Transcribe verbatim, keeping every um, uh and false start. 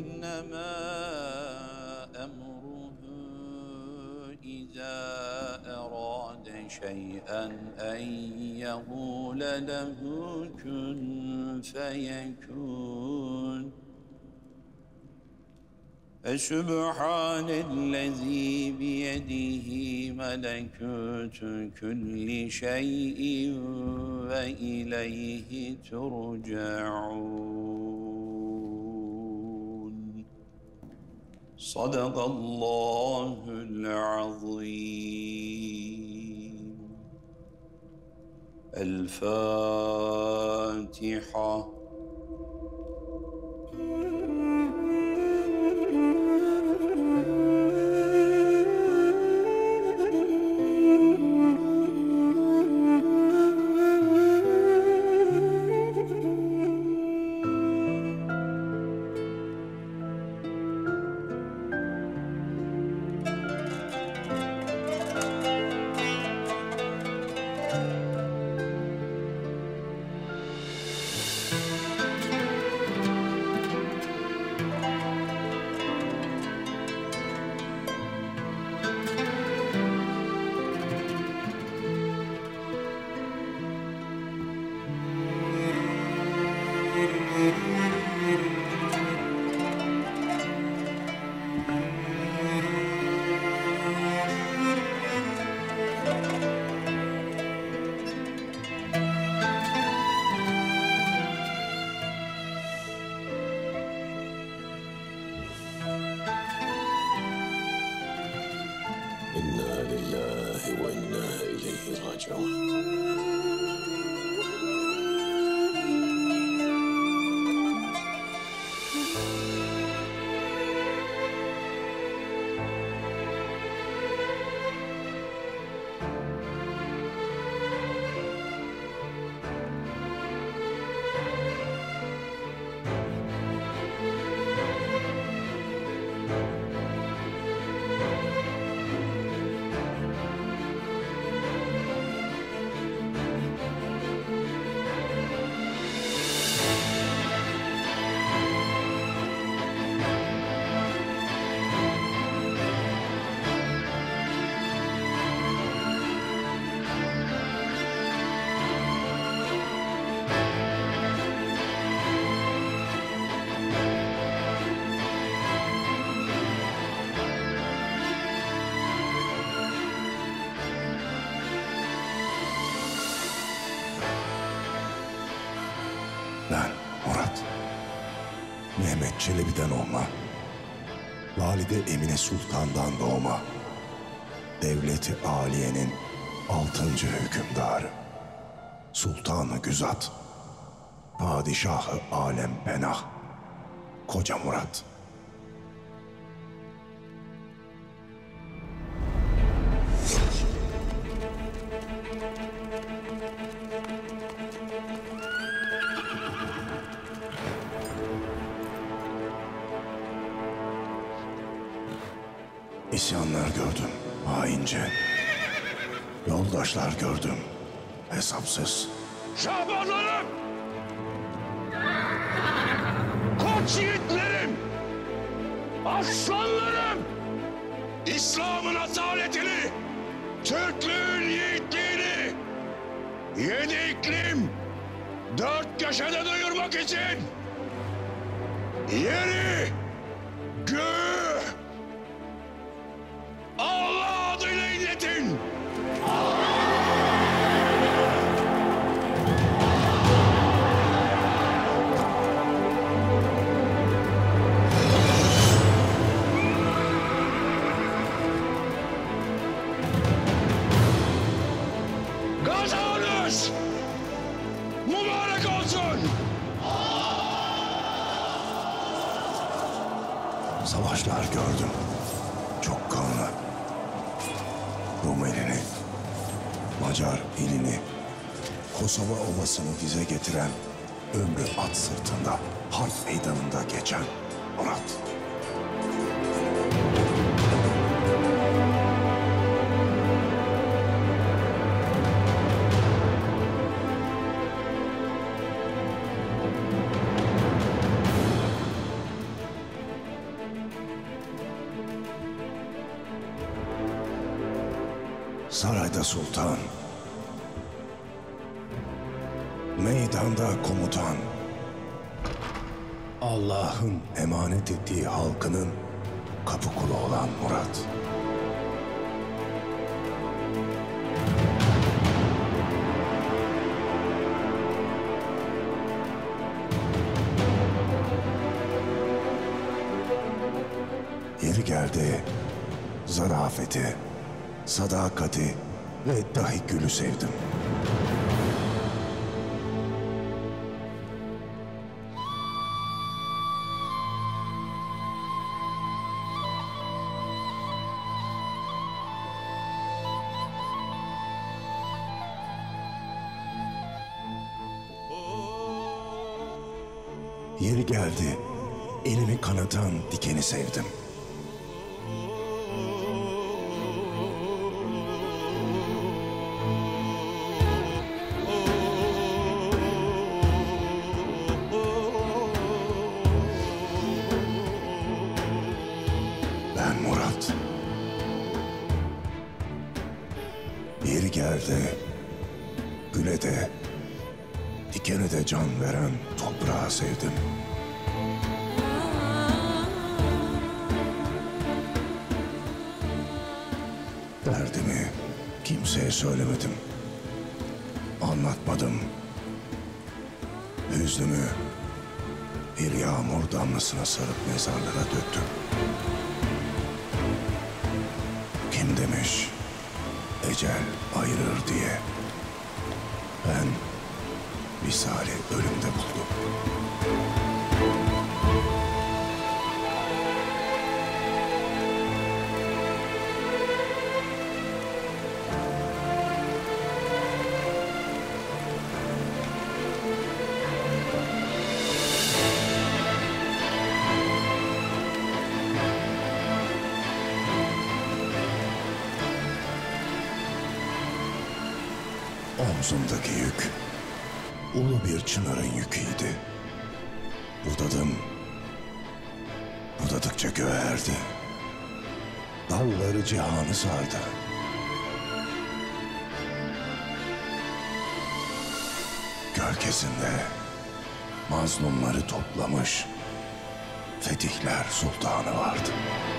إنما أمره إذا أراد شيئا أن يقول له كن فيكون فسبحان الذي بيده ملكوت كل شيء وإليه ترجعون صدق الله العظيم. الفاتحة. إنا لله وإنا إليه راجعون. Ben Murat, Mehmet Çelebi'den olma, Valide Emine Sultan'dan doğma, Devleti Aliye'nin altıncı hükümdarı, Sultanı Güzat, Padişahı Alem Penah, Koca Murat. İsyanlar gördüm haince. Yoldaşlar gördüm hesapsız. Şabanlarım! Koç yiğitlerim! Aslanlarım! İslam'ın asaletini, Türklüğün yiğitliğini yedi iklim, dört köşede duyurmak için yeri, göğü Allah adıyla inletin! Gazanız mübarek olsun! Savaşlar gördüm. Çok kanlı. Rumeli'ni, Macar ilini, Kosova Ovası'nı dize getiren, ömrü at sırtında, harp meydanında geçen Murat. Sarayda sultan, meydanda komutan, Allah'ın emanet ettiği halkının kapı kulu olan Murat. Yeri geldi, zarafeti, sadakati ve dahi gülü sevdim. Yeri geldi, elimi kanatan dikeni sevdim. Ben Murat. Yeri geldi, güle de, dikene de can veren toprağı sevdim. Derdimi kimseye söylemedim, anlatmadım. Hüznümü bir yağmur damlasına sarıp mezarlara döktüm. Kim demiş ecel ayırır diye, ben misali ölümde buldum. Omzumdaki yük ulu bir çınarın yüküydü. Budadım, budadıkça göğe erdi. Dalları cihanı sardı. Gölgesinde mazlumları toplamış fetihler sultanı vardı.